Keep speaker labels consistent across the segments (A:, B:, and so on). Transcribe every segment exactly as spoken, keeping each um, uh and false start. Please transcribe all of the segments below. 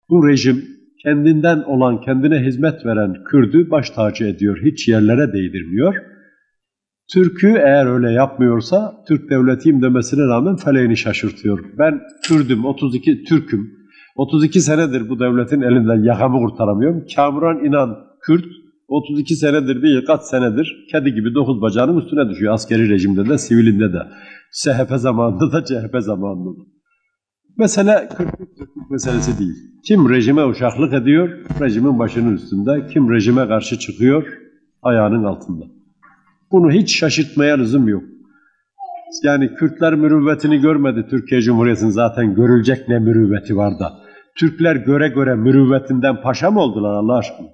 A: Bu rejim kendinden olan, kendine hizmet veren Kürdü baş tacı ediyor, hiç yerlere değdirmiyor. Türk'ü eğer öyle yapmıyorsa, Türk devletiyim demesine rağmen feleğini şaşırtıyor. Ben Kürdüm, otuz iki Türk'üm, otuz iki senedir bu devletin elinden yakamı kurtaramıyorum. Kamuran İnan Kürt, otuz iki senedir değil, kaç senedir kedi gibi dokuz bacağının üstüne düşüyor. Askeri rejimde de, sivilinde de. S H P zamanında da, C H P zamanında da. Mesele Kürtlük Türklük meselesi değil. Kim rejime uşaklık ediyor, rejimin başının üstünde. Kim rejime karşı çıkıyor, ayağının altında. Bunu hiç şaşırtmaya lüzum yok. Yani Kürtler mürüvvetini görmedi Türkiye Cumhuriyeti'nin, zaten görülecek ne mürüvveti var da. Türkler göre göre mürüvvetinden paşa mı oldular Allah aşkına?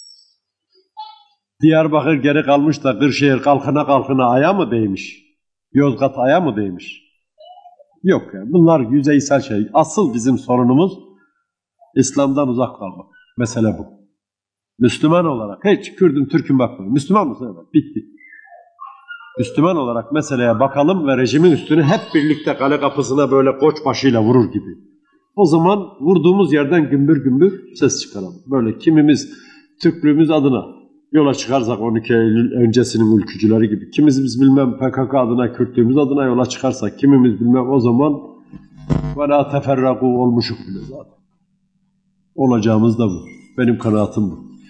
A: Diyarbakır geri kalmış da Kırşehir kalkına kalkına aya mı değmiş? Yozgat aya mı değmiş? Yok yani, bunlar yüzeysel şey. Asıl bizim sorunumuz İslam'dan uzak kalmak. Mesele bu. Müslüman olarak, hiç Kürdüm Türk'üm bakmayın. Müslüman mısın? Evet, bitti. Müslüman olarak meseleye bakalım ve rejimin üstünü hep birlikte kale kapısına böyle koç başıyla vurur gibi. O zaman vurduğumuz yerden gümbür gümbür ses çıkaralım. Böyle kimimiz Türklüğümüz adına yola çıkarsak on iki Eylül öncesinin ülkücüleri gibi, kimimiz bilmem P K K adına, Kürtlüğümüz adına yola çıkarsak, kimimiz bilmem, o zaman وَلَا تَفَرَّقُوا olmuşuk bile zaten. Olacağımız da bu. Benim kanaatim bu.